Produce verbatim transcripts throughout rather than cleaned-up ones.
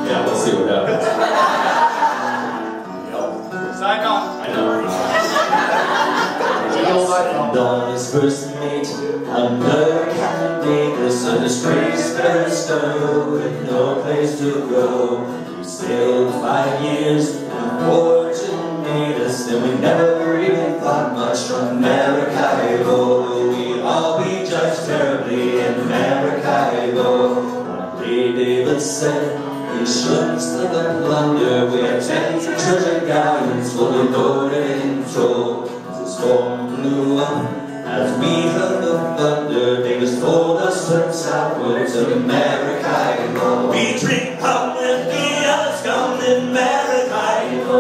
Yeah, we'll see what happens. Sign off. I know. And on his first mate, under Captain Davis, a disgraced barrister with no place to go. We sailed five years, and fortune made us, and we never even thought much from Maracaibo. We'd all be judged terribly in Maracaibo. One day David said he shouldn't slip and plunder. We had ten treasure galleons fully loaded in tow. As the storm blew up, as we heard the thunder, Davis told us to turn southward to Maracaibo. We drink up with the others come in Maracaibo.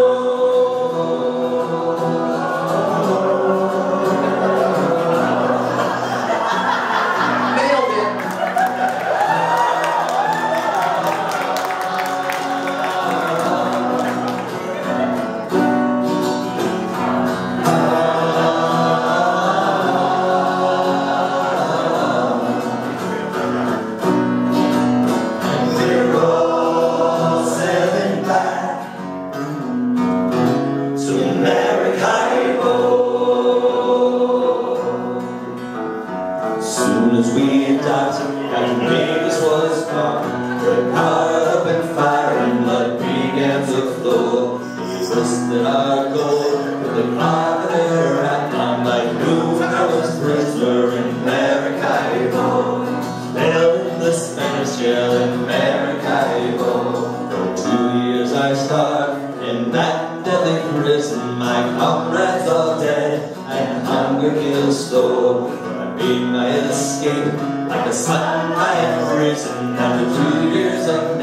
Soon as we docked, Captain Davis was gone. The car up and fire and blood began to flow. He twisted our gold with the crocodile wrapped on like noon. I was prisoner in Maracaibo. Fell in the Spanish jail in Maracaibo. For two years I starved in that deadly prison. My comrades all dead and hunger killed slow. Made my escape like the sun I had risen after two years of